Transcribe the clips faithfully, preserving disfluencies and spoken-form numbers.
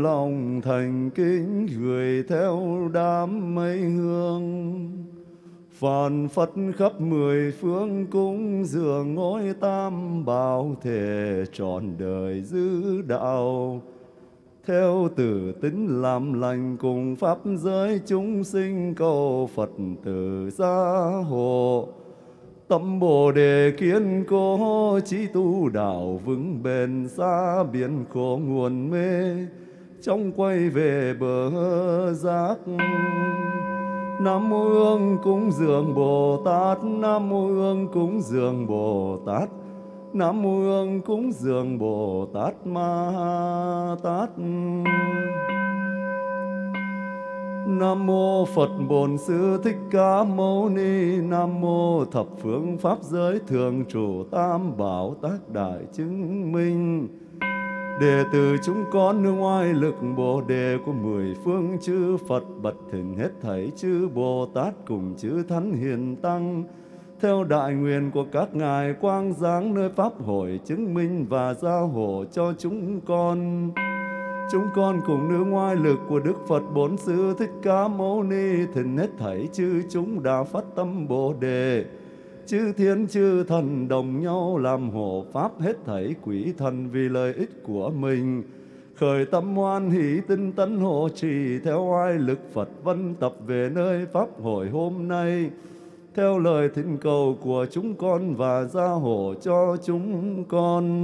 lòng thành kính gửi theo đám mây hương. Phàn phất khắp mười phương cúng dường ngôi tam bảo, thể trọn đời giữ đạo. Theo tử tính làm lành cùng pháp giới chúng sinh, cầu Phật tử gia hộ. Tâm Bồ Đề kiên cố, chí tu đạo vững bền, xa biển khổ nguồn mê, trong quay về bờ giác. Nam mô Hương cúng dường Bồ Tát, Nam mô Hương cúng dường Bồ Tát, Nam mô Hương cúng dường Bồ Tát Ma Tát. Nam mô Phật Bổn Sư Thích Ca Mâu Ni. Nam mô thập phương pháp giới thường trụ tam bảo, tác đại chứng minh. Đệ tử chúng con nương oai lực Bồ Đề của mười phương chư Phật, bật thỉnh hết thảy chư Bồ Tát cùng chư Thánh Hiền Tăng, theo đại nguyện của các ngài quang giáng nơi pháp hội, chứng minh và giao hộ cho chúng con. Chúng con cùng nương oai lực của Đức Phật Bổn Sư Thích Ca Mâu Ni, thỉnh hết thảy chư chúng đã phát tâm Bồ Đề, chư thiên chư thần đồng nhau làm hộ pháp hết thảy quỷ thần vì lợi ích của mình, khởi tâm hoan hỷ tinh tấn hộ trì theo oai lực Phật vân tập về nơi pháp hội hôm nay, theo lời thỉnh cầu của chúng con và gia hộ cho chúng con.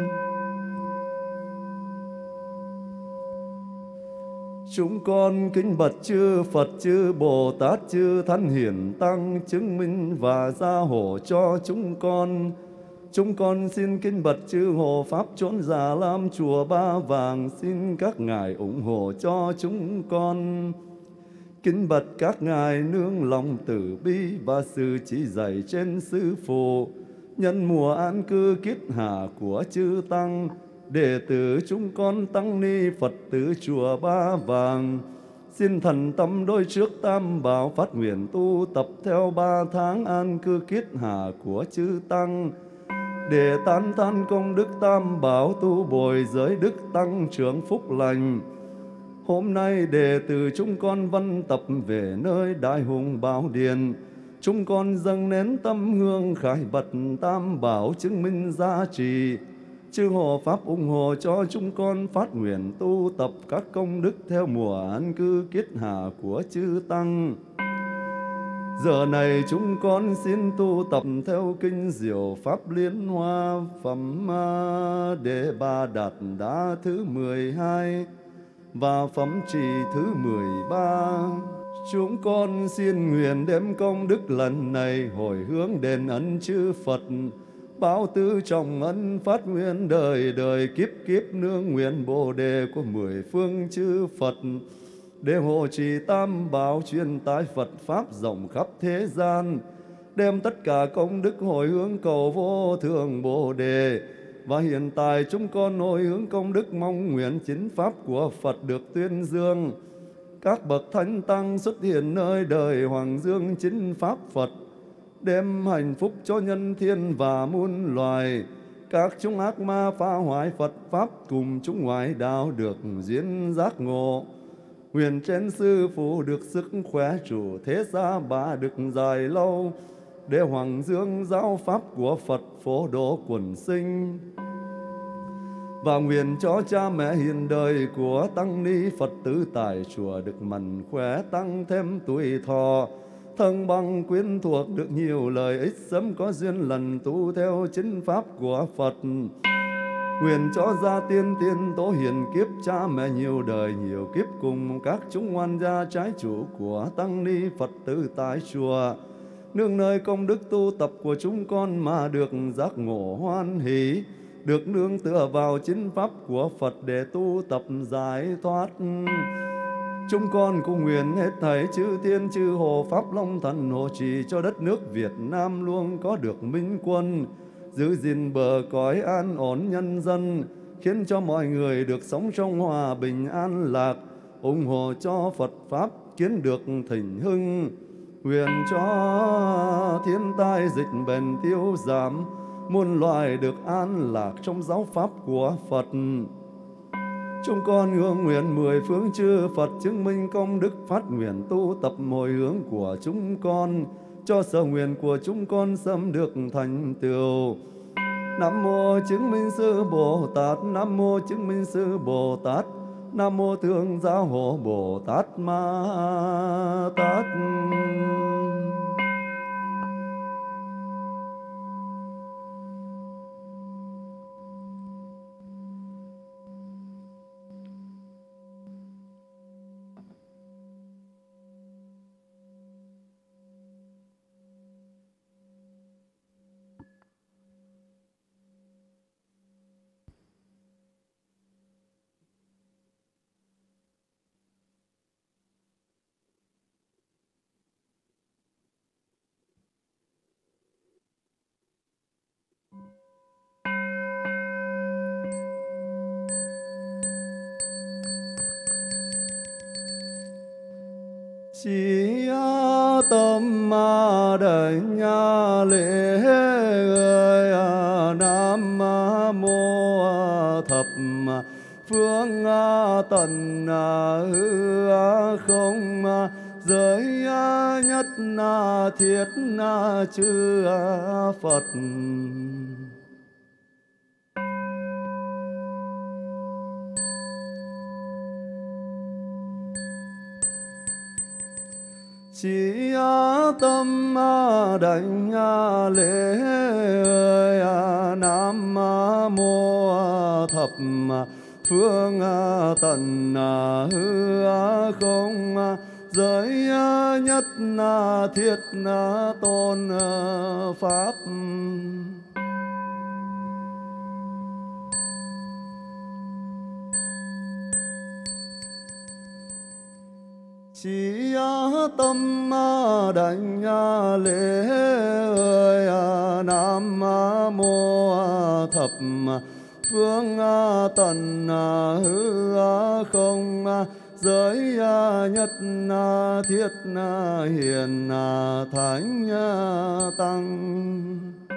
Chúng con kính bạch chư Phật, chư Bồ Tát, chư Thánh Hiền Tăng, chứng minh và gia hộ cho chúng con. Chúng con xin kính bạch chư hộ Pháp chốn Già Lam, chùa Ba Vàng, xin các ngài ủng hộ cho chúng con. Kính bạch các ngài nương lòng từ bi và sự chỉ dạy trên sư phụ, nhân mùa an cư kiết hạ của chư Tăng, đệ tử chúng con tăng ni Phật tử chùa Ba Vàng, xin thần tâm đôi trước tam bảo, phát nguyện tu tập theo ba tháng an cư kiết hạ của chư Tăng, để tán than công đức tam bảo, tu bồi giới đức tăng trưởng phúc lành. Hôm nay đệ tử chúng con văn tập về nơi Đại Hùng Bảo Điện, chúng con dâng nén tâm hương khải bật tam bảo, chứng minh giá trị. Chư hộ Pháp ủng hộ cho chúng con phát nguyện tu tập các công đức theo mùa an cư kiết hạ của chư Tăng. Giờ này chúng con xin tu tập theo kinh Diệu Pháp Liên Hoa phẩm Đề Ba Đạt Đa thứ mười hai và phẩm trì thứ mười ba. Chúng con xin nguyện đem công đức lần này hồi hướng đền ân chư Phật, báo tư trọng ân phát nguyện đời đời kiếp kiếp nương nguyện Bồ Đề của mười phương chư Phật, để hộ trì tam bảo truyền tải Phật Pháp rộng khắp thế gian, đem tất cả công đức hồi hướng cầu vô thượng Bồ Đề. Và hiện tại chúng con hồi hướng công đức mong nguyện chính Pháp của Phật được tuyên dương, các bậc thánh tăng xuất hiện nơi đời hoàng dương chính Pháp Phật, đem hạnh phúc cho nhân thiên và muôn loài. Các chúng ác ma phá hoại Phật Pháp cùng chúng ngoại đạo được duyên giác ngộ. Nguyện trên sư phụ được sức khỏe, chủ thế gia bà được dài lâu, để hoàng dương giáo Pháp của Phật phổ độ quần sinh. Và nguyện cho cha mẹ hiền đời của tăng ni Phật tử tại chùa được mạnh khỏe, tăng thêm tuổi thọ, thân bằng quyến thuộc được nhiều lợi ích, sớm có duyên lần tu theo chính Pháp của Phật. Nguyện cho gia tiên tiên tổ hiền kiếp, cha mẹ nhiều đời nhiều kiếp cùng các chúng oan gia trái chủ của tăng ni Phật tử tại chùa, nương nơi công đức tu tập của chúng con mà được giác ngộ hoan hỷ, được nương tựa vào chính Pháp của Phật để tu tập giải thoát. Chúng con cũng nguyện hết thảy chư thiên chư hộ Pháp Long Thần hộ trì cho đất nước Việt Nam luôn có được minh quân, giữ gìn bờ cõi an ổn nhân dân, khiến cho mọi người được sống trong hòa bình an lạc, ủng hộ cho Phật Pháp kiến được thịnh hưng. Nguyện cho thiên tai dịch bệnh tiêu giảm, muôn loài được an lạc trong giáo Pháp của Phật. Chúng con hướng nguyện mười phương chư Phật chứng minh công đức, phát nguyện tu tập hồi hướng của chúng con, cho sở nguyện của chúng con sớm được thành tựu. Nam mô chứng minh sư Bồ Tát, Nam mô chứng minh sư Bồ Tát, Nam mô Thương Giáo Hộ Bồ Tát Ma Tát. Chỉ tâm đại nha lễ Nam mô thập phương tận hư không giới nhất thiết chư Phật. Chỉ tâm đảnh lễ Nam mô thập phương tận hư không giới nhất thiết tôn pháp. Chỉ tâm đảnh lễ Nam mô thập phương tận hư không giới nhất thiết hiền thánh tăng.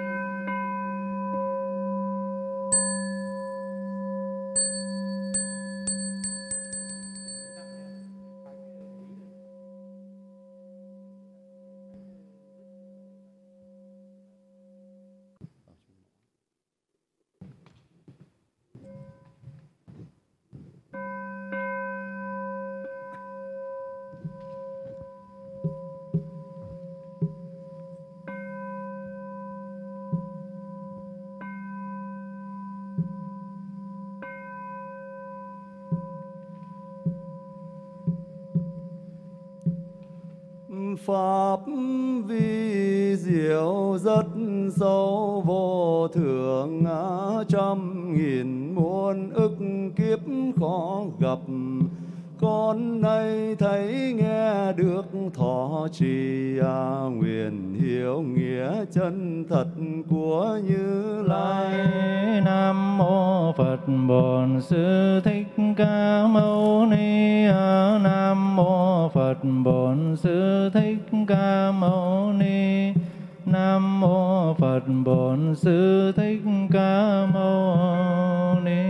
Pháp vi diệu rất sâu vô thượng, trăm nghìn muôn ức kiếp khó gặp. Con nay thấy nghe được thọ trì, nguyện hiểu nghĩa chân thật của Như Lai. Nam mô Phật Bổn Sư Thích Ca Mâu Ni. Nam mô Phật Bổn Sư Thích Ca Mâu Ni. Nam mô Phật Bổn Sư Thích Ca Mâu Ni.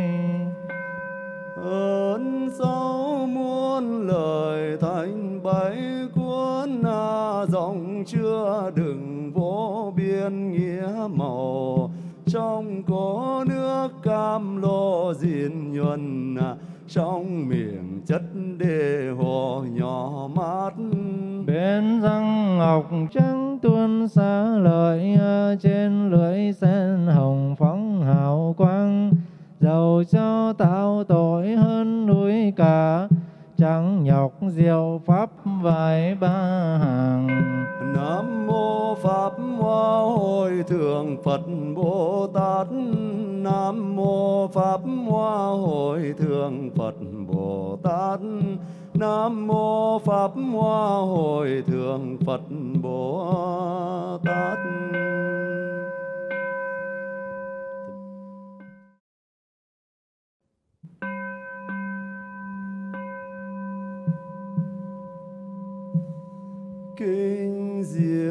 Ơn sáu muôn lời thành bái cuốn, dòng chứa đựng vô biên nghĩa màu. Trong có nước cam lô diên nhuần, trong miệng chất đề hồ nhỏ mát. Bên răng ngọc trắng tuôn xá lợi, trên lưỡi sen hồng phóng hào quang. Dầu cho tạo tội hơn núi cả, chẳng nhọc diệu pháp vài ba hàng. Nam mô Pháp Hoa Hội Thượng Phật Bồ Tát. Nam mô Pháp Hoa Hội Thượng Phật Bồ Tát. Nam mô Pháp Hoa Hội Thượng Phật Bồ Tát. Kinh diệu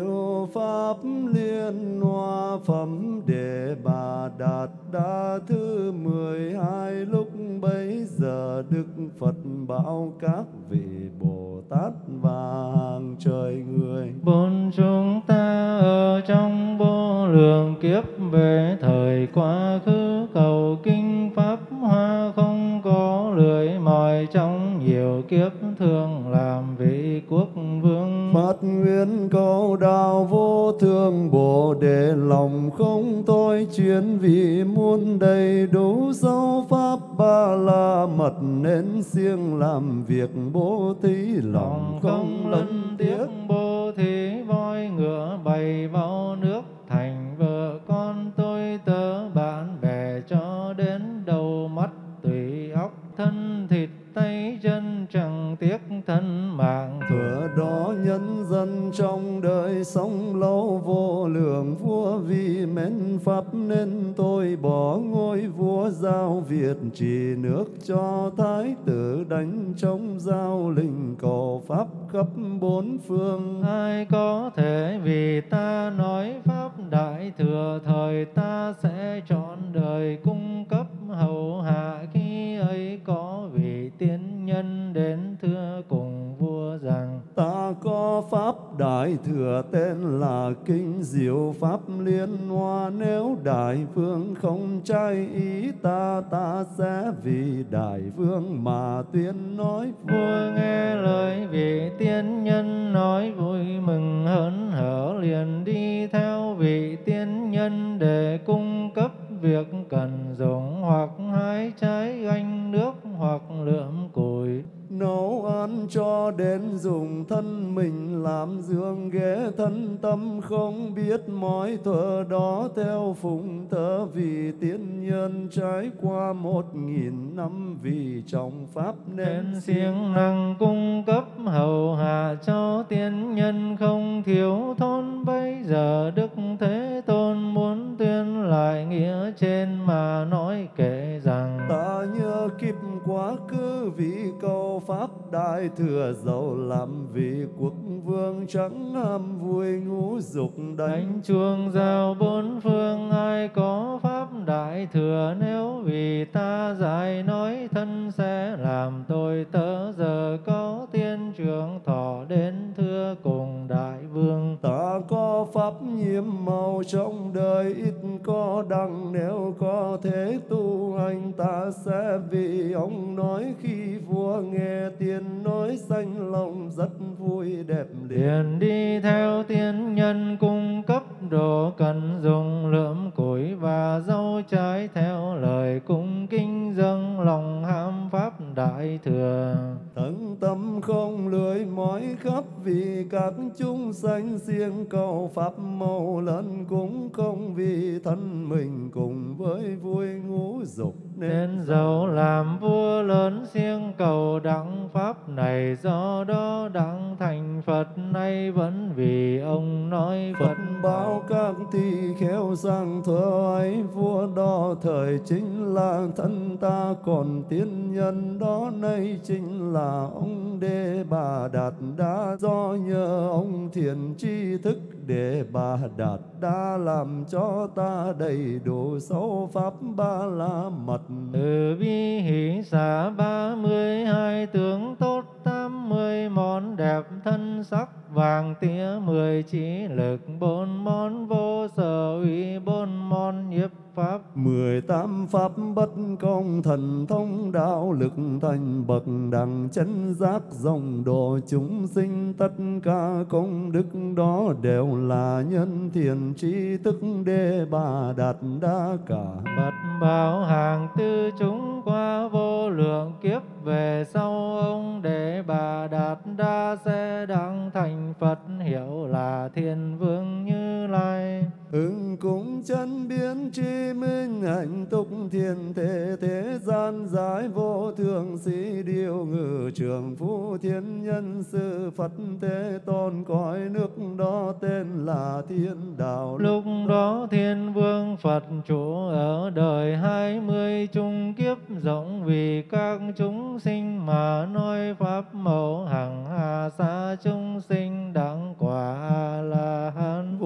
diệu pháp liên hoa phẩm Đề Bà Đạt Đa thứ mười hai. Lúc bấy giờ Đức Phật bảo các vị Bồ Tát và hàng trời người: Bốn chúng ta ở trong vô lượng kiếp về thời quá khứ cầu kinh pháp hoa, không có lười mỏi trong nhiều kiếp thương làm vị quốc vương. Phát nguyện cầu đạo vô thượng Bồ Đề, lòng không tôi chuyên vì muôn đầy đủ sáu pháp ba la mật, nên siêng làm việc bố thí lòng không lân tiếc. Bố thí voi ngựa bày vào nước, thành vợ con tôi tớ bạn bè, cho đến đầu mắt tùy óc thân thịt tay chân, chẳng tiếc thân mạng. Thuở đó nhân dân trong đời sống lâu vô lượng, vua vì mến pháp nên tôi bỏ ngôi vua giao Việt, trì nước cho thái tử đánh chống giao linh cầu pháp khắp bốn phương. Ai có thể vì ta nói pháp đại thừa, thời ta sẽ trọn đời cung cấp hầu hạ. Khi ấy có vị tiên nhân đến thưa cùng vua rằng: Ta có pháp đại thừa tên là kinh diệu pháp liên hoa, nếu đại vương không trai ý ta, ta sẽ vì đại vương mà tuyên nói. Vua nghe lời vị tiên nhân nói, vui mừng hớn hở liền đi theo vị tiên nhân để cung cấp việc cần dùng, hoặc hái trái ganh nước, hoặc lượm củi nấu ăn cho đến dùng, thân mình làm giường ghế thân tâm, không biết mỏi thuở đó theo phụng thờ vì tiên nhân. Trải qua một nghìn năm vì trong pháp nên siêng năng cung cấp hầu hạ cho tiên nhân, không thiếu thốn. Bây giờ Đức Thế Tôn muốn tuyên lại nghĩa trên mà nói kể rằng: ta nhớ kiếp quá khứ vì cầu pháp đại thừa, giàu làm vì quốc vương, chẳng ham vui ngũ dục đánh chuông giao bốn phương. Ai có pháp đại thừa, nếu vì ta giải nói, thân sẽ làm tôi tớ. Giờ có tiên trưởng thọ đến thưa cùng đại vương: ta có pháp nhiễm màu trong đời, ít có đăng, nếu có thể tu hành ta sẽ vì ông nói. Khi vua nghe tiên nói sanh lòng rất vui đẹp liền đi theo tiên nhân cung cấp đồ cần dùng, lượm củi và rau trái theo lời cung kính dâng, lòng ham pháp đại thừa. Tận tâm không lười mỏi khắp vì các chúng sanh, siêng cầu pháp màu lần cũng không vì thân mình cùng với vui ngũ dục, nên giàu làm vua lớn siêng cầu đặng pháp này. Do đó đặng thành Phật nay vẫn vì ông nói Phật báo các thi khéo sang thuở ấy, vua đó thời chính là thân ta, còn tiên nhân đó nay chính là ông Đề Bà Đạt Đa. Do nhờ ông thiền tri thức Đề Bà Đạt Đa, làm cho ta đầy đủ sáu pháp ba la mật. Từ bi hỷ xả ba mươi hai tướng tốt, tám mươi món đẹp thân sắc vàng tía, mười trí lực bốn món vô sở uy, bốn món nhiếp pháp, mười tám pháp bất công thần thông, đạo lực thành bậc đẳng chân giác, dòng độ chúng sinh. Tất cả công đức đó đều là nhân thiện trí thức Đề Bà Đạt Đa cả. Bật bảo hàng tư chúng qua vô lượng kiếp về sau, ông Đề Bà Đạt Đa sẽ đặng thành Phật, hiệu là Thiên Vương Như Lai. Ứng cũng chân biến tri minh, hạnh túc thiên thế, thế gian giải vô thượng sĩ điều ngự, trường phu thiên nhân sư Phật Thế Tôn. Cõi nước đó tên là thiên đạo. Lúc đó Thiên Vương Phật chủ ở đời hai mươi chung kiếp, rộng vì các chúng sinh mà nói pháp mẫu, hằng hà xa chúng sinh đặng quả A La Hán.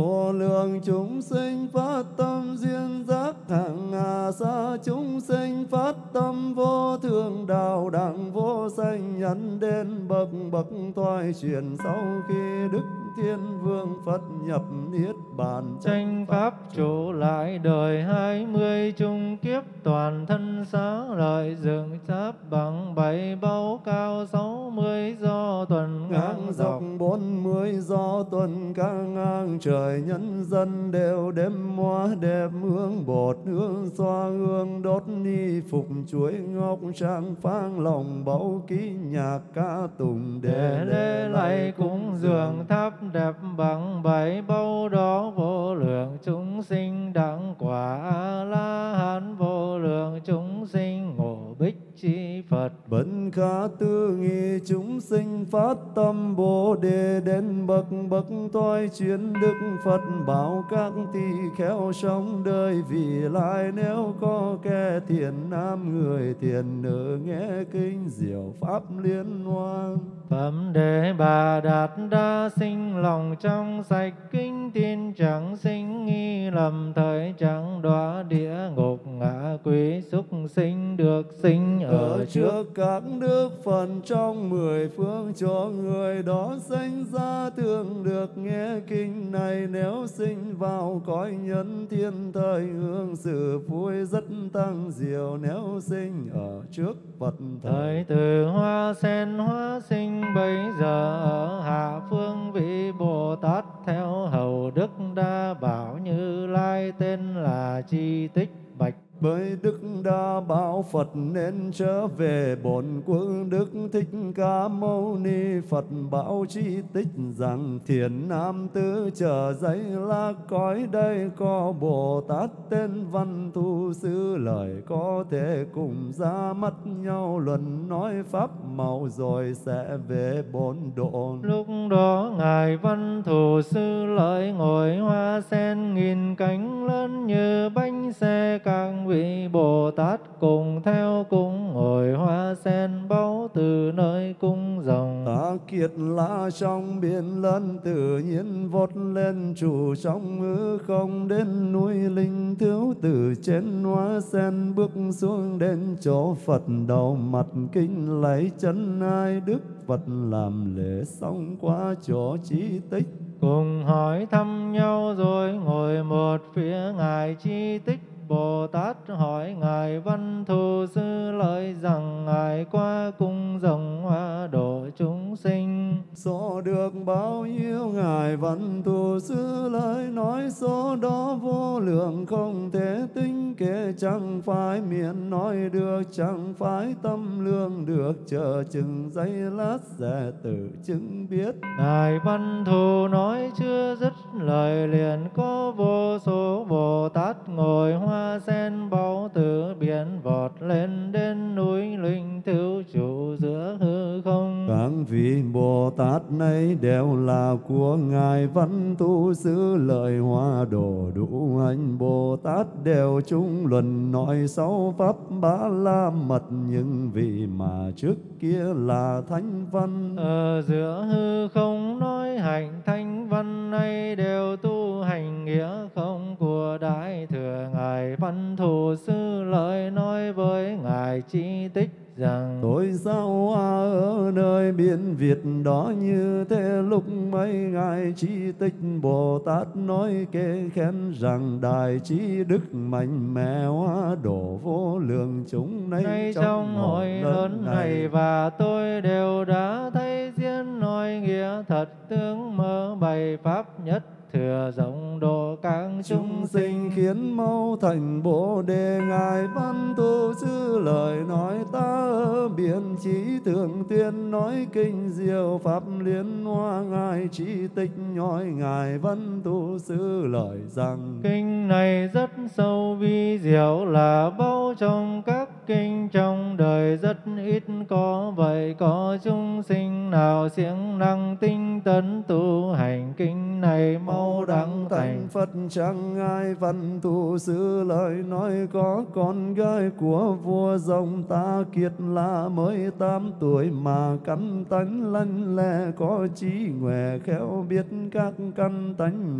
hằng chúng sinh phát tâm duyên giác, hằng hà sa chúng sinh phát tâm vô thượng đạo đẳng vô sanh nhân đến bậc bậc thoại chuyển. Sau khi Đức Thiên Vương Phật nhập niết bàn tranh pháp trụ lại đời hai mươi chung kiếp, toàn thân sáng lợi dựng tháp bằng bảy báu cao sáu mươi do tuần ngang dọc bốn mươi do tuần ca ngang. Trời nhân dân đều đêm hoa đẹp hương bột hương xoa hương đốt ni phục chuối ngọc trang phang lòng báu ký nhạc ca tùng để lễ lạy cúng dường tháp đẹp bằng bảy báu đó vô lượng chúng sinh đẳng quả A La Hán, vô lượng chúng sinh ngộ bích chi Phật. Bất khả tư nghị chúng sinh phát tâm Bồ Đề đến bậc bậc toái chuyên. Đức Phật bảo các tỳ kheo sống đời vì lai, nếu có kẻ thiện nam người thiện nữ nghe kinh diệu pháp liên hoa. Phẩm Đề Bà Đạt đa sinh lòng trong sạch, kinh tin chẳng sinh nghi lầm, thời chẳng đọa địa ngục ngạ quỷ súc sinh được sinh ở, ở trước các đức Phật trong mười phương, cho người đó sanh ra thường được nghe kinh này. Nếu sinh vào cõi nhân thiên thời hương sự vui rất tăng diệu, nếu sinh ở trước Phật thời từ hoa sen hóa sinh. Bây giờ ở hạ phương vị Bồ Tát theo hầu Đức Đa Bảo Như Lai, tên là Chi Tích Bạch. Bởi Đức Đa Bảo Phật nên trở về bổn quốc, Đức Thích Ca Mâu Ni Phật bảo Chi Tích rằng: thiền nam tử trở giấy lá cõi đây, có Bồ Tát tên Văn Thù Sư, lời có thể cùng ra mắt nhau luận nói pháp màu, rồi sẽ về bổn độ. Lúc đó ngài Văn Thù Sư lợi ngồi hoa sen, nghìn cánh lớn như bánh xe, các vị Bồ Tát cùng theo cung ngồi hoa sen báu từ nơi cung rồng. Ta kiệt lá trong biển lớn tự nhiên vọt lên, trụ trong hư không đến núi linh thiếu, từ trên hoa sen bước xuống đến chỗ Phật, đầu mặt kinh lấy chân ai Đức Phật làm lễ xong qua chỗ Chi Tích. Cùng hỏi thăm nhau rồi ngồi một phía ngài Chi Tích Bồ Tát hỏi ngài Văn Thù Sư lợi rằng: ngài qua cung rồng hoa độ chúng sinh. Số được bao nhiêu ngài Văn Thù Sư lời nói, số đó vô lượng không thể tính kể, chẳng phải miệng nói được, chẳng phải tâm lương được, chờ chừng giây lát sẽ tự chứng biết. Ngài Văn Thù nói chưa dứt lời, liền có vô số Bồ Tát ngồi hoa sen báu từ biển vọt lên đến núi linh thiếu trụ giữa hư không. Các vị Bồ Tát này đều là của ngài Văn Thù Sư, lời hoa độ đủ hành Bồ Tát đều chung luận nói sáu pháp ba la mật, những vị mà trước kia là thánh văn. Ở giữa hư không nói hành thánh văn này đều tu hành nghĩa không của Đại Thừa. Ngài Văn Thù Sư lời nói với ngài Chi Tích rằng: tôi sao hoa ở nơi biển Việt đó như thế, lúc mấy ngài Chi Tích Bồ Tát nói kể khen rằng: đại trí đức mạnh mẽ hóa độ vô lượng chúng nay, nay trong hội lớn này, và tôi đều đã thấy diễn nói nghĩa thật tướng mơ bày pháp nhất thừa rộng độ các chúng sinh, khiến mau thành Bồ Đề. ngài Văn Thù Sư lời nói ta ở biển trí thường tuyên, nói kinh diệu pháp liên hoa. ngài Chi Tích nói ngài Văn Thù Sư lời rằng: kinh này rất sâu vi diệu, là báu trong các kinh trong đời rất ít có. Vậy có chúng sinh nào siêng năng tinh tấn tu hành kinh này mau đẳng thành Phật? Chẳng ngài Văn Thù Sư lời nói có con gái của vua rồng Ta Kiệt là mới tám tuổi, mà căn tánh lanh lẹ có trí huệ khéo biết các căn tánh hành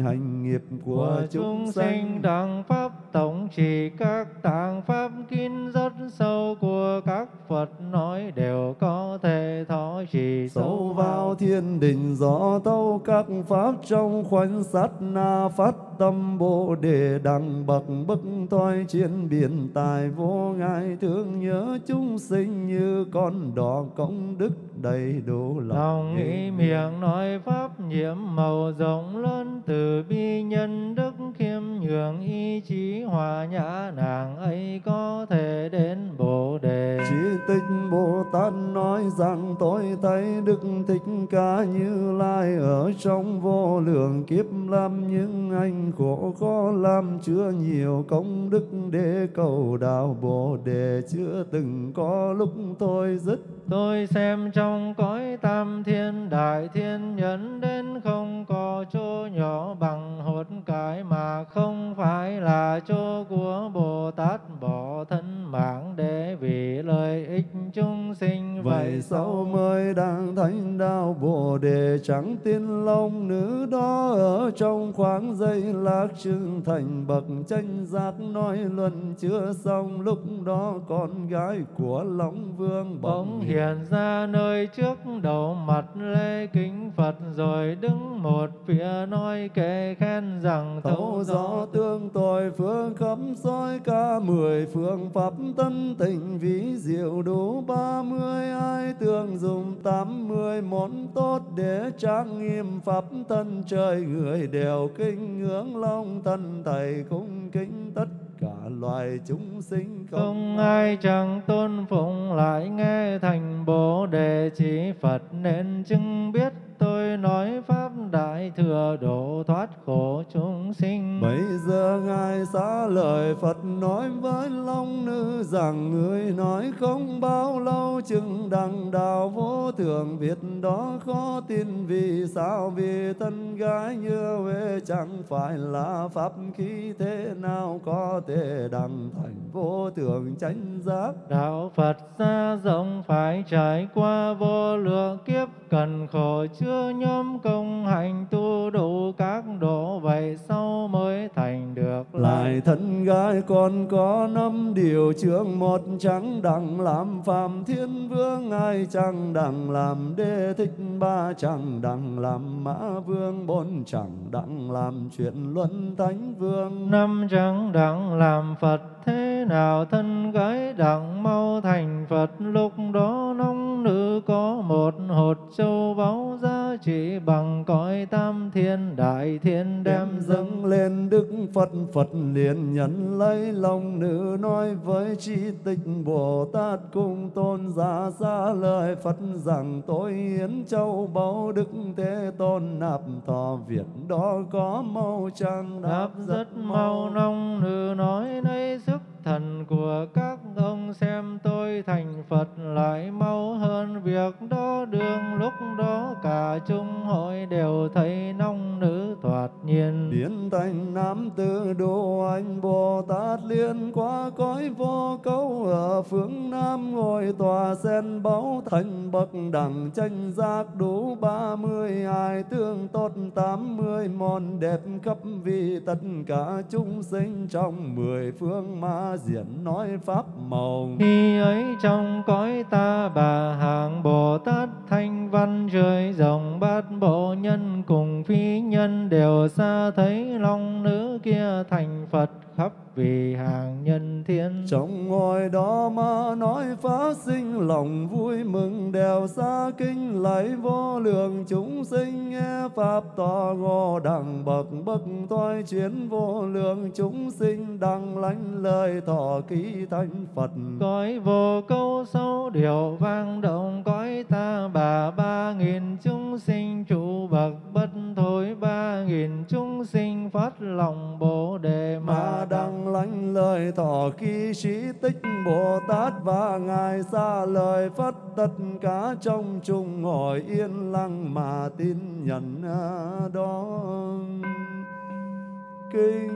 nghiệp của của chúng chúng sanh. sinh, đẳng pháp tổng trì các tạng pháp kín rất sâu của các Phật nói đều có thể thọ trì Sâu vào thiên đình rõ thấu các pháp trong khoảnh sát na, phát tâm Bồ Đề đẳng bậc bậc thoái chiến biển tài vô ngại, thương nhớ chúng sinh như con đỏ công đức đầy đủ lòng nghĩ miệng nói pháp nhiễm màu rộng lớn, từ bi nhân đức khiêm nhường ý chí hòa nhã, nàng ấy có thể đến Bồ Đề. Chí tích Bồ Tát nói rằng tôi thấy Đức Thích Ca Như Lai ở trong vô lượng kiếp làm những anh khổ khó, làm chưa nhiều công đức để cầu đạo Bồ Đề, chưa từng có lúc tôi dứt. Tôi xem trong cõi tam thiên đại thiên nhẫn đến không có chỗ nhỏ bằng hột cải, mà không phải là chỗ của Bồ Tát bỏ thân mạng để vì lợi ích chúng sinh. Vậy sao mới đang thánh đạo Bồ Đề, chẳng tin long nữ đó ở trong khoảng giây lạc chứng thành bậc chánh giác, nói luận chưa xong lúc đó con gái của Long Vương bỗng hiện ra nơi trước đầu mặt lễ kính Phật, rồi đứng một phía nói kệ khen rằng thấu rõ tương tội phương khắp soi cả mười phương pháp tân tịnh vĩ diệu đủ ba mươi, ai tưởng dùng tám mươi món tốt để trang nghiêm pháp thân trời, người đều kinh ngưỡng Long thân thầy cung kính tất cả loài chúng sinh, không, không ai chẳng tôn phụng lại nghe thành Bồ Đề chỉ Phật, nên chứng biết tôi nói pháp đại thừa độ thoát khổ chúng sinh. Bây giờ ngài xá lời Phật nói với Long nữ rằng, người nói không bao lâu chừng đằng đạo vô thượng, việc đó khó tin vì sao? Vì thân gái như Huệ chẳng phải là pháp khí, thế nào có thể đằng thành vô thượng chánh giác? Đạo Phật xa rộng phải trải qua vô lượng kiếp, cần khổ chưa nhóm công hành tu đủ các độ, vậy sau mới thành được. Lại thân gái còn có năm điều chương, một chẳng đặng làm Phạm Thiên Vương, ai chẳng đặng làm Đế Thích, ba chẳng đặng làm Mã Vương, bốn chẳng đặng làm chuyện Luân Thánh Vương, năm chẳng đặng làm Phật. Thế nào thân gái đặng mau thành Phật? Lúc đó nông nữ có một hột châu báu giá trị bằng cõi tam thiên đại thiên, đem dâng lên Đức Phật. Phật liền nhận lấy lòng nữ nói với Trí Tịch Bồ Tát cùng tôn giả ra lời Phật rằng, tôi hiến châu báu Đức Thế Tôn nạp thọ, việc đó có mau chăng? Đáp rất mau. Nông nữ nói nay sức thần của các ông xem tôi thành Phật lại mau hơn việc đó. Đương lúc đó cả chúng hội đều thấy nông nữ thoạt nhiên biến thành nam tử độ anh Bồ Tát, liên qua cõi vô cấu ở phương Nam, ngồi tòa sen báu thành bậc đẳng chánh giác đủ ba mươi, ai tương tốt tám mươi món đẹp khắp vì tất cả chúng sinh trong mười phương ma diễn nói pháp màu. Khi ấy trong cõi ta bà hàng Bồ Tát thanh văn trời rộng bát bộ nhân cùng phi nhân đều xa thấy long nữ kia thành Phật khắp vì hàng nhân thiên. Trong ngôi đó mà nói phát sinh lòng vui mừng, đều xa kinh lạy vô lượng chúng sinh, nghe pháp tỏ ngộ đẳng bậc bậc toái chuyến vô lượng chúng sinh, đăng lãnh lời thọ ký thánh Phật. Cõi vô câu sâu điệu vang động cõi ta bà, ba nghìn chúng sinh trụ bậc bất thối, ba nghìn chúng sinh phát lòng Bồ Đề mà đăng lãnh lời thọ ký Trí Tích Bồ Tát, và ngài xa lời Phật tất cả trong chúng ngồi yên lặng mà tin nhận đó. Kinh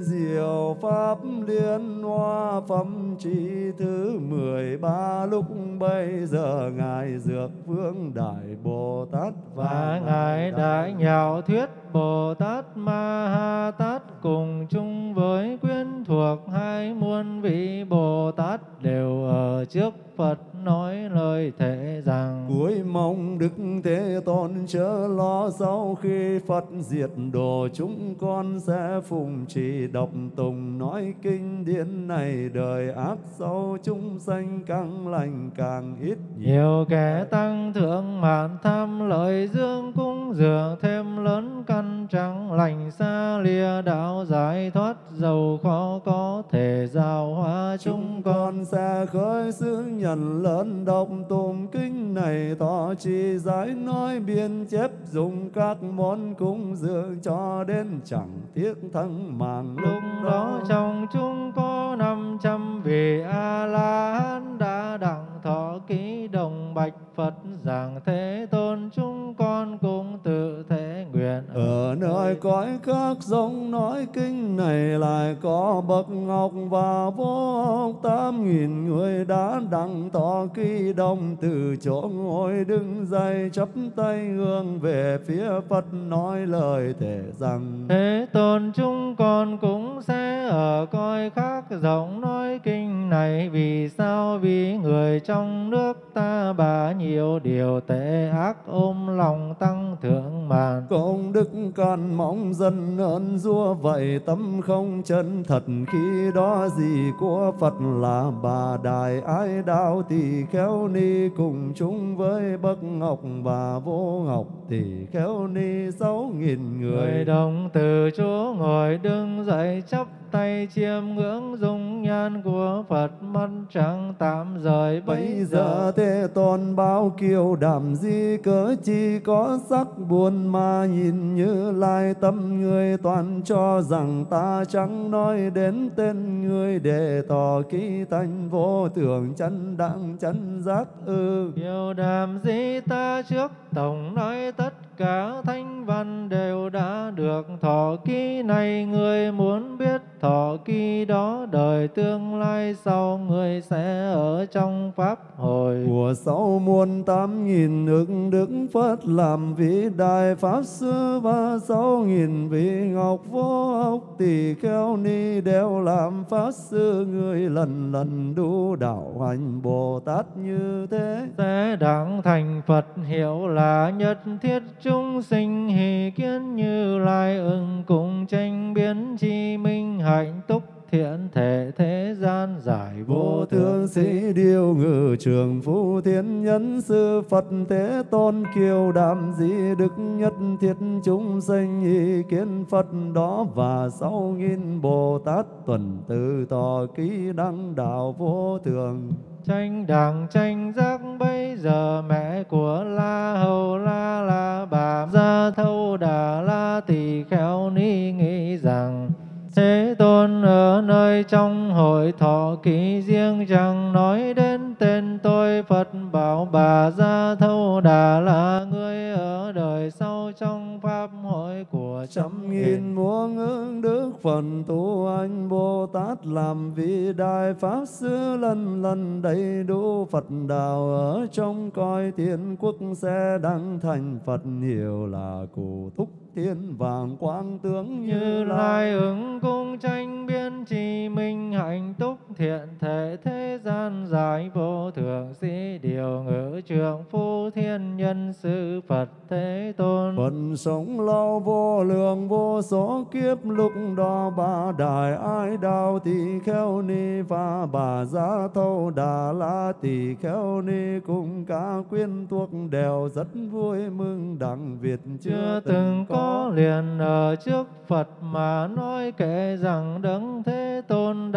diệu pháp liên hoa phẩm trí thứ mười ba. Lúc bây giờ ngài Dược Vương Đại Bồ Tát và ngài Đại Nhạo Thuyết Bồ Tát Ma Ha Tát cùng chung với quyến thuộc hai muôn vị Bồ Tát đều ở trước Phật nói lời thệ rằng: cuối mong Đức Thế Tôn chớ lo, sau khi Phật diệt độ chúng con sẽ phụng trì đọc tùng nói kinh điển này, đời ác sau chúng sanh càng lành càng ít. Nhiều kẻ tăng thượng mạn tham lợi dương cúng dường, thêm lớn căn trắng lành xa lìa đạo giải thoát, dầu khó có thể giáo hóa chúng con sẽ khởi xướng nhận lớn đọc tụng kinh này, tỏ trì giải nói biên chép dùng các món cúng dường cho đến chẳng tiếc thân mạng. Lúc đó trong chúng có năm trăm vị A La Hán đã đặng thọ ký đồng bạch Phật rằng: Thế Tôn, chúng con cũng tự thể nguyện ở nơi cõi khác giống nói kinh này, lại có bậc ngọc và vô học tám nghìn người đã đặng thọ ký đồng, từ chỗ ngồi đứng dậy chắp tay hướng về phía Phật nói lời thề rằng: Thế Tôn, chúng con cũng sẽ ở cõi khác rộng nói kinh này. Vì sao? Vì người trong nước ta bà nhiều điều tệ ác, ôm lòng tăng thượng mạn, công đức can mong dân ơn vua, vậy tâm không chân thật. Khi đó gì của Phật là bà Đại Ái Đạo Tỳ Kheo Ni, cùng chung với bậc ngọc và vô ngọc tỳ kheo ni sáu nghìn người. Người đồng từ chỗ ngồi đứng dậy chắp tay chiêm ngưỡng dung nhan của Phật, mắt trắng tạm rời. Bây giờ Thế Tôn báo kiều đảm di, cớ chi có sắc buồn mà nhìn Như Lai, tâm người toàn cho rằng ta chẳng nói đến tên người, để tỏ ký tánh vô thường chân đẳng chân giác ư. Kiều đảm di ta trước tổng nói tất cả thánh văn đều đã được thọ ký này, người muốn biết thọ ký đó đời tương lai sau, người sẽ ở trong pháp hồi của sáu muôn tám nghìn ức Đức Phật làm vĩ đại pháp sư, và sáu nghìn vị ngọc vô học tỳ kheo ni đều làm pháp sư. Người lần lần đu đạo hành Bồ Tát như thế, sẽ đặng thành Phật hiệu là nhất thiết chúng sinh. Hỷ kiến Như Lai ưng cùng tranh biến chi minh, hạnh túc thiện thể thế gian giải vô thượng sĩ điều ngự trường phu thiên nhân sư Phật Thế Tôn kiều đảm di đức nhất thiết chúng sinh. Ý kiến Phật đó và sáu nghìn Bồ Tát tuần từ tỏ ký đăng đạo vô thường. Tranh đẳng tranh giác bây giờ mẹ của La Hầu La là bà Gia Thâu Đà La Tỳ Kheo Ni nghĩ rằng: Thế Tôn ở nơi trong hội thọ ký riêng, chẳng nói đến tên tôi. Phật bảo bà Gia Thâu Đà La, ngươi ở đời sau trong pháp hội của trăm nghìn muôn ức Đức Phật tu anh Bồ Tát làm vĩ đại pháp sư, lần lần đầy đủ Phật đạo ở trong cõi thiên quốc sẽ đăng thành Phật, hiệu là cụ thúc thiên vàng quang tướng Như Lai. ứng cung tranh biến trì minh, hạnh túc thiện thể thế gian giải vô thượng sĩ điều ngữ trượng phu thiên nhân sư Phật Thế Tôn. Phật sống lâu vô lượng vô số kiếp, lúc đó ba Đại Ái Đạo Tỳ Kheo Ni và bà Gia Thâu Đà La Tỳ Kheo Ni cùng cả quyến thuộc đều rất vui mừng, đặng Việt chưa, chưa từng có liền ở trước Phật mà nói kể rằng: Đấng Thế Tôn đã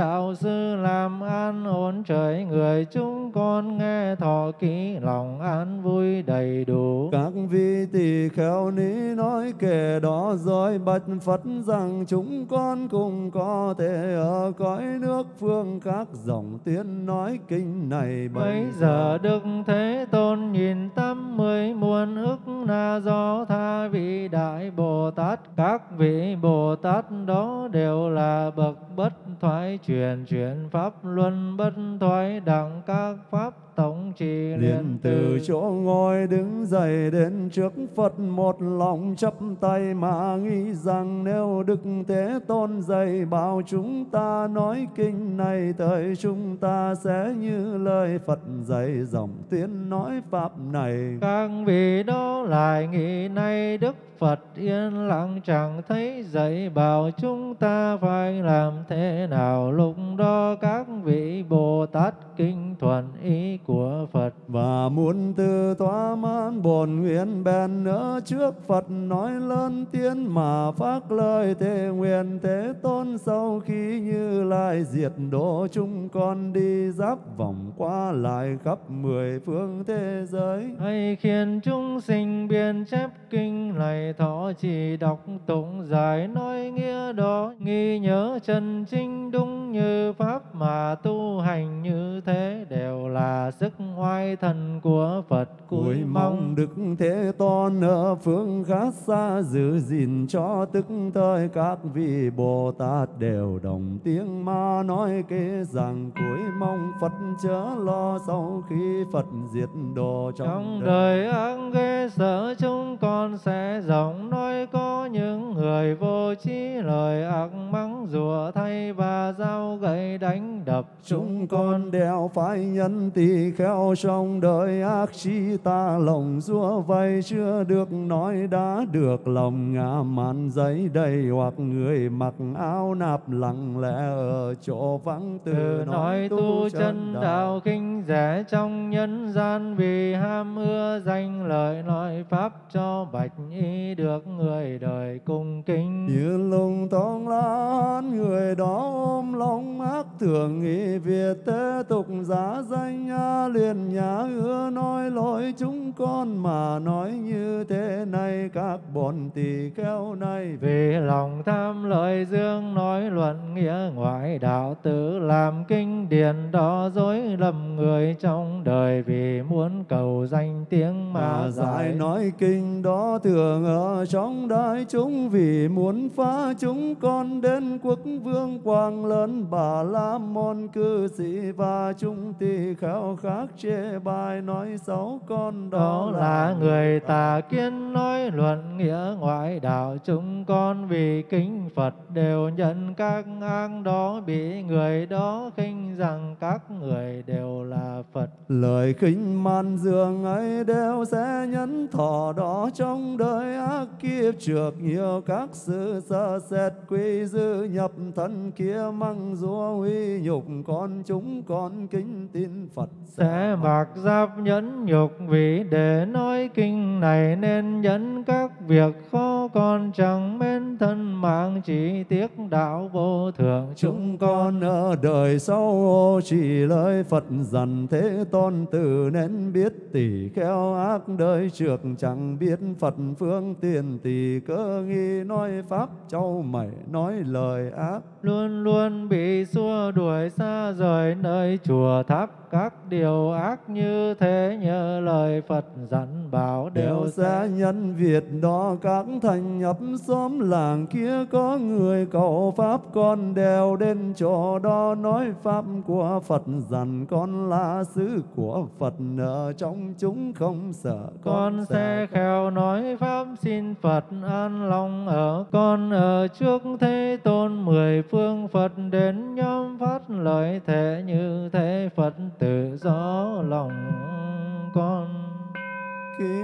đạo sư làm an ổn trời người, chúng con nghe thọ kỹ lòng an vui đầy đủ. Các vị tỳ kheo ní nói kể đó rồi bạch Phật rằng chúng con cùng có thể ở cõi nước phương khác dòng tuyên nói kinh này. Bây giờ Đức Thế Tôn nhìn tám mươi muôn ức na do tha vị đại Bồ Tát, các vị Bồ Tát đó đều là bậc bất thoái chuyển, chuyển pháp luân bất thoái đẳng các pháp tổng trì liền từ chỗ ngồi đứng dậy đến trước Phật, một lòng chắp tay mà nghĩ rằng nếu Đức Thế Tôn dạy bảo chúng ta nói kinh này, thời chúng ta sẽ như lời Phật dạy dòng tuyên nói pháp này. Các vị đó lại nghĩ nay Đức Phật yên lặng chẳng thấy dạy bảo chúng ta phải làm thế nào. Lúc đó các vị Bồ Tát kinh thuận ý của Phật và muốn từ thỏa mãn bổn nguyện bèn nữa trước Phật nói lớn tiếng mà phát lời thề nguyện: Thế Tôn sau khi Như Lai diệt độ chúng con đi giáp vòng qua lại khắp mười phương thế giới, hãy khiến chúng sinh biên chép kinh này thọ trì đọc tụng giải nói nghĩa đó, nghi nhớ chân chính đúng như pháp mà tu hành như thế đều là sức oai thần của Phật. Cúi mong Đức Thế Tôn ở phương khác xa giữ gìn cho tức thời các vị Bồ Tát đều đồng tiếng mà nói kể rằng: cúi mong Phật chớ lo sau khi Phật diệt độ trong, trong đời ác ghê sợ chúng con sẽ giọng nói có những người vô trí lời ác mắng rủa thay và dao gậy đánh đập chúng con đều phải nhân tỳ kheo trong đời ác chi ta lòng rủa vay chưa được nói đã được lòng ngã mạn giấy đầy, hoặc người mặc áo nạp lặng lẽ ở chỗ vắng từ, từ nói tu chân đạo khinh rẻ trong nhân gian, vì ham ưa danh lợi nói pháp cho bạch y được người đời cung kính. Như lùng thong lan người đó ôm lòng ác thường nghĩ Việt thế tục giá danh nha liền nhã ưa nói lỗi chúng con mà nói như thế này. Các bổn tỳ kheo này vì lòng tham lợi dương nói luận nghĩa ngoại đạo, tự làm kinh điển đó dối lầm người trong đời, vì muốn cầu danh tiếng mà, mà giải giải nói kinh đó thường ở trong đại chúng, vì muốn phá chúng con đến quốc vương quang lớn Bà La Môn cư sĩ và chúng tỳ kheo khác chê bai nói xấu con đó, đó là người tà kiến nói luận nghĩa ngoại đạo. Chúng con vì kính Phật đều nhận các ác đó, bị người đó khinh rằng các người đều là Phật. Lời khinh man dương ấy đều sẽ nhấn thọ đó trong đời ác kiếp trước, nhiều các sự sợ sệt quy dư nhập thân kia măng rủa uy nhục con chúng con kính tin Phật sẽ mặc giáp nhẫn nhục, vì để nói kinh này nên nhẫn các việc khó, con chẳng mến thân mạng chỉ tiếc đạo vô thượng. Chúng con ở đời sau chỉ lời Phật dặn Thế Tôn từ nên biết tỳ kheo ác đời trước chẳng biết Phật phương tiền tỳ cơ nghi nói pháp châu mày nói lời ác, luôn luôn bị xua đuổi xa rời nơi chùa tháp. Các điều ác như thế nhờ lời Phật dặn bảo đều sẽ nhân Việt đó. Các thành nhập xóm làng kia có người cầu pháp, con đều đến chỗ đó nói pháp của Phật dặn. Con là sứ của Phật ở trong chúng không sợ, con, con sẽ khéo nói pháp xin Phật an lòng ở. Con ở trước Thế Tôn mười phương Phật đến nhóm phát lời thệ như thế Phật tự do lòng con. Kính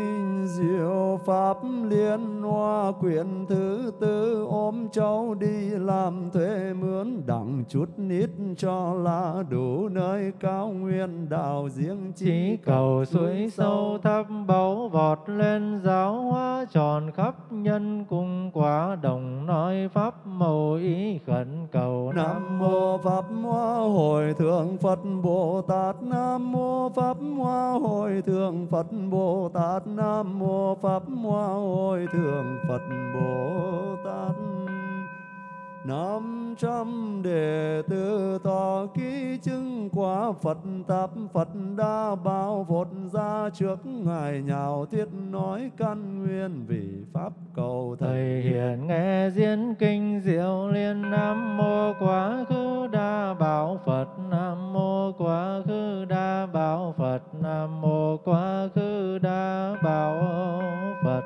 diệu pháp liên hoa quyển thứ tư, ôm cháu đi làm thuê mướn, đặng chút nít cho là đủ nơi cao nguyên đạo riêng chi. Chỉ cầu suối sâu thấp báu vọt lên, giáo hóa tròn khắp nhân cùng quả đồng, nói pháp mầu ý khẩn cầu. Nam mô Pháp Hoa Hội Thượng Phật Bồ Tát. Nam mô Pháp Hoa Hội Thượng Phật Bồ Tát. Nam mô Pháp Hoa Hội Thượng Phật Bồ Tát. Năm trăm đệ tử tỏ ký chứng quả Phật tạp, Phật đa bảo Phật ra trước ngài nhào thuyết nói căn nguyên vì pháp cầu thầy. Thầy hiển nghe diễn kinh diệu liên. Nam mô quá khứ đa bảo Phật. Nam mô quá khứ đa bảo Phật. Nam mô quá khứ đa bảo Phật.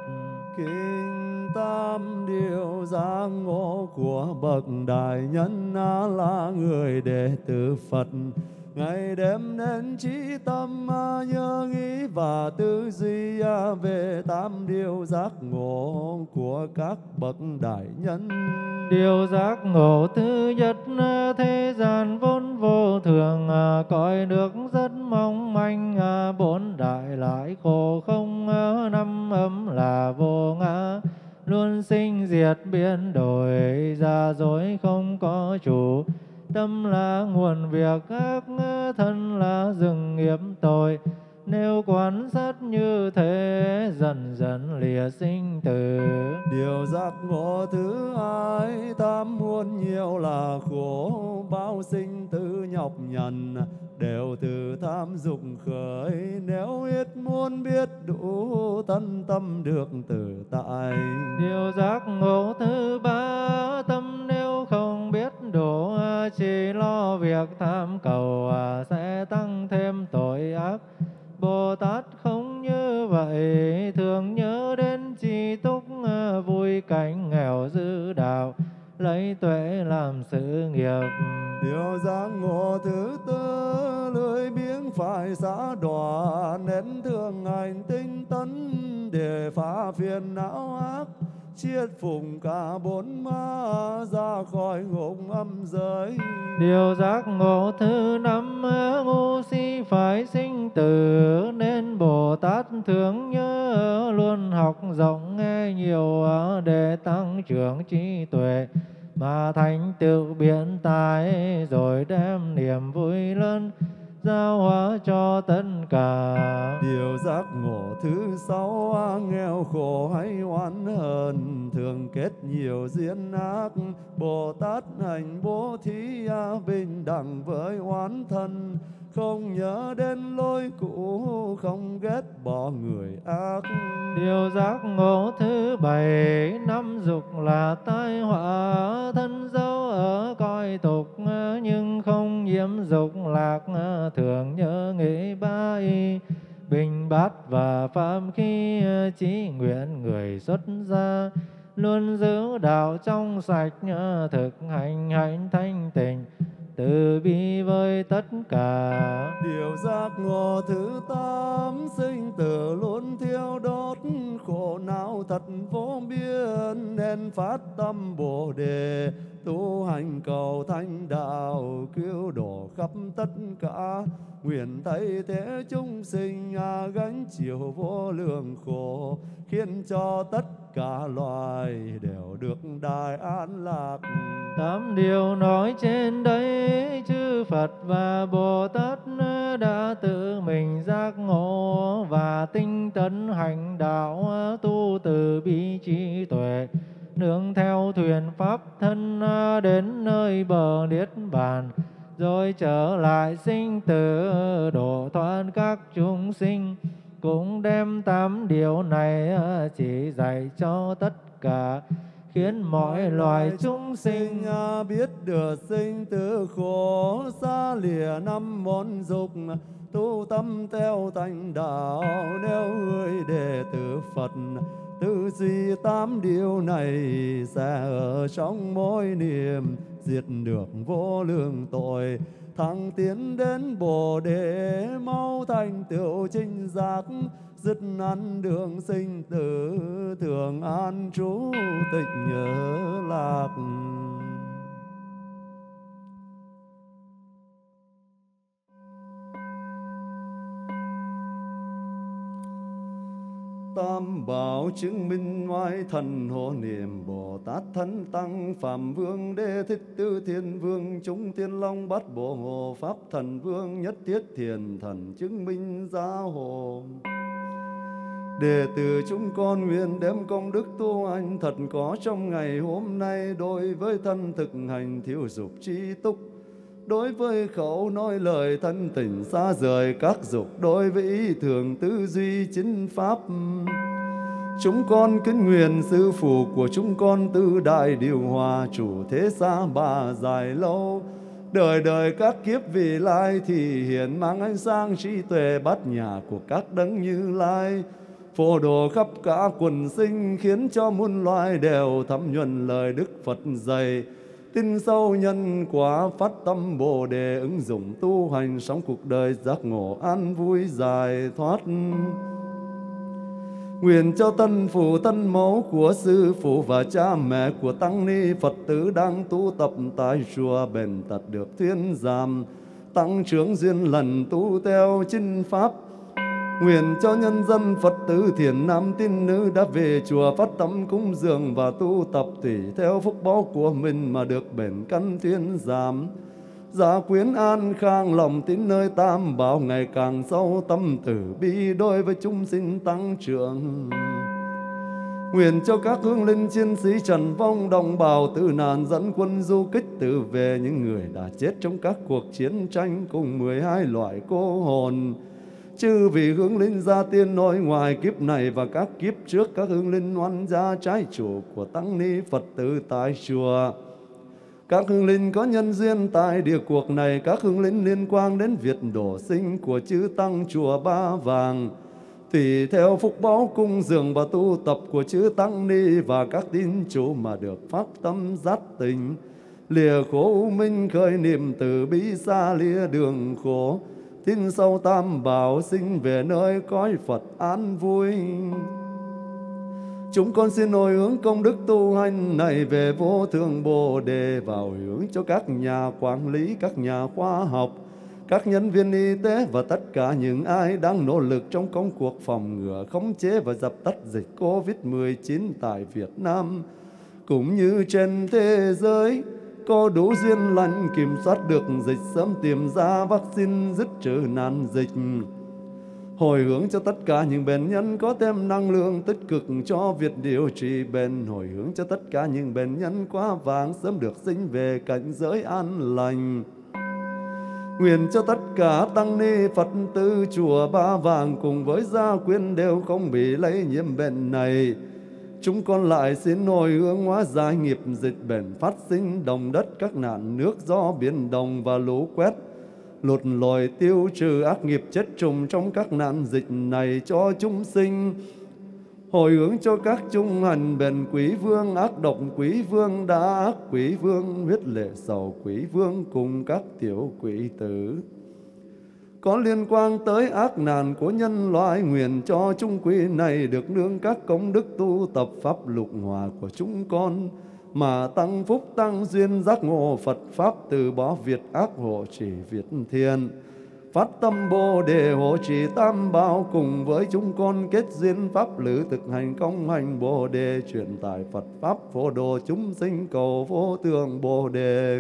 Kinh tam điều giác ngộ của bậc đại nhân là người đệ tử Phật, ngày đêm nên trí tâm nhớ nghĩ và tư duy về tám điều giác ngộ của các bậc đại nhân. Điều giác ngộ thứ nhất, thế gian vốn vô thường, cõi nước rất mong manh, bốn đại lại khổ không, năm ấm là vô ngã, luôn sinh diệt biến đổi, giả dối không có chủ. Tâm là nguồn việc ác, thân là rừng nghiệp tội. Nếu quan sát như thế, dần dần lìa sinh tử. Điều giác ngộ thứ hai, tam muôn nhiều là khổ, bao sinh tử nhọc nhằn, đều từ tham dục khởi. Nếu ít muốn biết đủ, thân tâm được tự tại. Điều giác ngộ thứ ba, tâm nếu không biết đủ, chỉ lo việc tham cầu, sẽ tăng thêm tội ác. Bồ Tát không như vậy, thường nhớ đến chi túc, vui cảnh nghèo giữ đạo, lấy tuệ làm sự nghiệp. Điều giác ngộ thứ tư, lười biếng phải xả đọa, nên thường hành tinh tấn để phá phiền não ác, chiết phùng cả bốn ma ra khỏi ngục âm giới. Điều giác ngộ thứ năm, ngu si phải sinh tử, nên Bồ Tát thường nhớ luôn học rộng nghe nhiều, để tăng trưởng trí tuệ mà thành tựu biện tài, rồi đem niềm vui lớn giao hóa cho tất cả. Điều giác ngộ thứ sáu, nghèo khổ hay oán hờn, thường kết nhiều duyên ác. Bồ Tát hành bố thí bình đẳng với oán thân, không nhớ đến lối cũ, không ghét bỏ người ác. Điều giác ngộ thứ bảy, năm dục là tai họa, thân dấu ở cõi tục, nhưng không nhiễm dục lạc, thường nhớ nghĩ ba y bình bát và pháp khí, chí nguyện người xuất gia, luôn giữ đạo trong sạch, thực hành hạnh thanh tịnh, từ bi với tất cả. Điều giác ngộ thứ tám, sinh tử luôn thiêu đốt, khổ não thật vô biên, nên phát tâm Bồ Đề, tu hành cầu thanh đạo, cứu độ khắp tất cả. Nguyện thay thế chúng sinh gánh chịu vô lượng khổ, khiến cho tất cả loài đều được đại an lạc. Tám điều nói trên đây, chư Phật và Bồ Tát đã tự mình giác ngộ và tinh tấn hành đạo, tu từ bi trí tuệ, nương theo thuyền pháp thân đến nơi bờ niết bàn, rồi trở lại sinh tử độ thoát các chúng sinh. Cũng đem tám điều này chỉ dạy cho tất cả, khiến mọi loài chúng sinh biết được sinh tử khổ, xa lìa năm môn dục, tu tâm theo thành đạo. Nếu người đệ tử Phật tư duy tám điều này, sẽ ở trong mỗi niềm diệt được vô lượng tội, thăng tiến đến Bồ Đề, mau thành tựu chính giác, dứt ăn đường sinh tử, thường an trú tịch nhớ lạc. Tam bảo chứng minh ngoại thần hộ niệm, Bồ Tát Thánh Tăng Phạm Vương Đế Thích Tư Thiên Vương, chúng Thiên Long Bát Bộ Hộ Pháp Thần Vương, Nhất Thiết Thiền Thần chứng minh gia hộ. Đệ tử chúng con nguyện đem công đức tu hành thật có trong ngày hôm nay, đối với thân thực hành thiếu dục trí túc, đối với khẩu nói lời thân tình xa rời các dục, đối với ý thường tư duy chính pháp. Chúng con kính nguyện sư phụ của chúng con Tư Đại Điều Hòa, chủ thế xa bà dài lâu, đời đời các kiếp vị lai thì hiện mang ánh sáng trí tuệ bát nhã của các đấng Như Lai, phổ độ khắp cả quần sinh, khiến cho muôn loài đều thấm nhuần lời Đức Phật dạy, tin sâu nhân quả phát tâm Bồ Đề, ứng dụng tu hành sống cuộc đời giác ngộ an vui giải thoát. Nguyện cho tân phụ tân mẫu của sư phụ và cha mẹ của tăng ni Phật tử đang tu tập tại chùa bền tật được thuyên giảm, tăng trưởng duyên lần tu theo chính pháp. Nguyện cho nhân dân Phật tử thiện nam tín nữ đã về chùa phát tâm cúng dường và tu tập tùy theo phúc báo của mình mà được bền căn thuyên giảm. Gia quyến an khang lòng tín nơi tam bảo, ngày càng sâu tâm từ bi đối với chúng sinh tăng trưởng. Nguyện cho các hương linh chiến sĩ trần vong đồng bào tử nạn dẫn quân du kích tự về, những người đã chết trong các cuộc chiến tranh cùng mười hai loại cô hồn. Chư vì hướng linh gia tiên nội ngoài kiếp này và các kiếp trước, các hương linh oan gia trái chủ của tăng ni Phật tử tại chùa. Các hương linh có nhân duyên tại địa cuộc này, các hương linh liên quan đến việc đổ sinh của chư tăng chùa Ba Vàng, tùy theo phúc báo cung dường và tu tập của chư tăng ni và các tín chủ mà được phát tâm giác tình, lìa khổ u minh khởi niệm từ bi xa lìa đường khổ, tin sâu tam bảo sinh về nơi cõi Phật an vui. Chúng con xin hồi hướng công đức tu hành này về vô thượng Bồ Đề, vào hướng cho các nhà quản lý, các nhà khoa học, các nhân viên y tế và tất cả những ai đang nỗ lực trong công cuộc phòng ngừa, khống chế và dập tắt dịch Covid mười chín tại Việt Nam, cũng như trên thế giới, có đủ duyên lành kiểm soát được dịch, sớm tìm ra vaccine dứt trừ nan dịch. Hồi hướng cho tất cả những bệnh nhân có thêm năng lượng tích cực cho việc điều trị bệnh. Hồi hướng cho tất cả những bệnh nhân quá vàng sớm được sinh về cảnh giới an lành. Nguyện cho tất cả tăng ni Phật tử chùa Ba Vàng cùng với gia quyến đều không bị lây nhiễm bệnh này. Chúng con lại xin hồi hướng hóa giải nghiệp dịch bệnh phát sinh, động đất, các nạn nước, gió biển động và lũ quét, lụt lội, tiêu trừ ác nghiệp chết trùng trong các nạn dịch này cho chúng sinh. Hồi hướng cho các trung hành bền quý vương, ác độc quý vương, đa ác quý vương, huyết lệ sầu quý vương cùng các tiểu quỷ tử có liên quan tới ác nạn của nhân loại. Nguyện cho chúng quý này được nương các công đức tu tập pháp lục hòa của chúng con mà tăng phúc tăng duyên giác ngộ Phật pháp, từ bỏ việc ác hộ trì việc thiện, phát tâm Bồ Đề hộ trì tam bảo, cùng với chúng con kết duyên pháp lữ thực hành công hành Bồ Đề, truyền tải Phật pháp phổ độ chúng sinh cầu vô thượng Bồ Đề.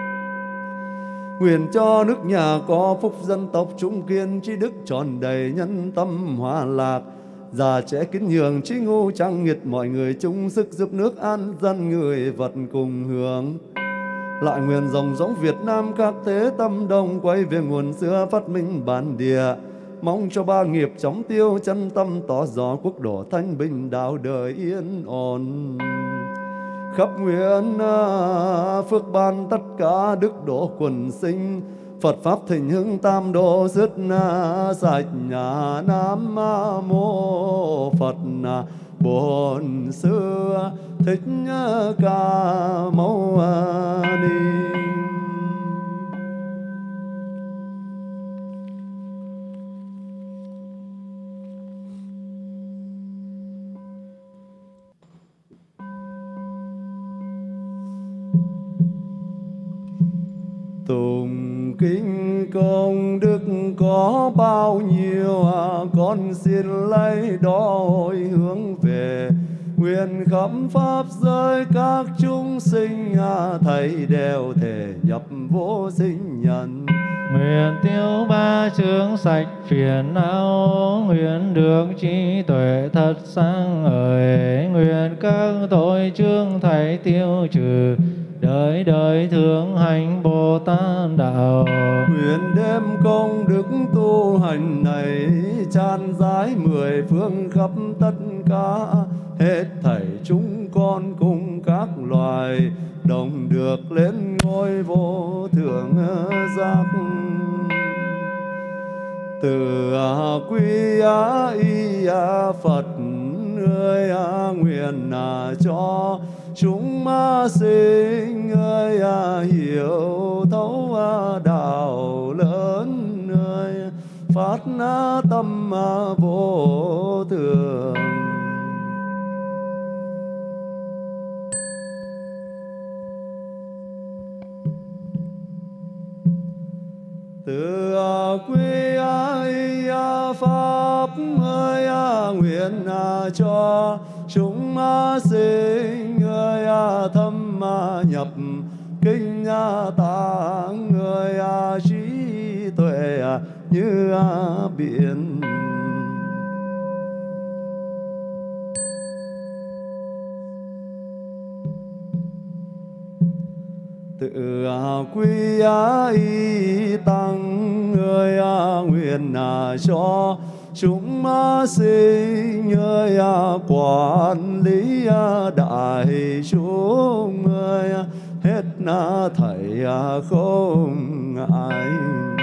Nguyện cho nước nhà có phúc dân tộc chúng kiên, trí đức tròn đầy, nhân tâm hòa lạc, già trẻ kính nhường, trí ngu trang nghiệt, mọi người chung sức giúp nước an dân, người vật cùng hưởng. Lại nguyện dòng giống Việt Nam các thế tâm đồng, quay về nguồn xưa phát minh bản địa, mong cho ba nghiệp chóng tiêu, chân tâm tỏ rõ, quốc độ thanh bình, đạo đời yên ổn. Khắp nguyện phước ban tất cả đức độ quần sinh, Phật pháp thịnh hưng tam độ dứt sạch nhà. Nam mô Phật Bổn Sư Thích Ca Mâu Ni. Tụng kinh công đức có bao nhiêu, con xin lấy đó hồi hướng về. Nguyện khắp pháp giới các chúng sinh, thầy đều thể nhập vô sinh nhân. Nguyện tiêu ba chướng sạch phiền não, nguyện được trí tuệ thật sáng ngời. Nguyện các tội chướng thảy tiêu trừ, đời đời thường hành Bồ Tát đạo. Nguyện đem công đức tu hành này chan rãi mười phương khắp tất cả, hết thảy chúng con cùng các loài đồng được lên ngôi vô thượng giác. Từ quy y Phật ơi, nguyện cho chúng sinh ơi hiểu thấu đạo lớn ơi, phát tâm vô thường. Từ quy y Pháp ơi, nguyện cho chúng sinh ơi thâm nhập kinh tạng ơi, trí tuệ như biển. Tự quy y tăng ơi, nguyện cho chúng sinh ơi quản lý đại chúng ơi, hết thảy không ai.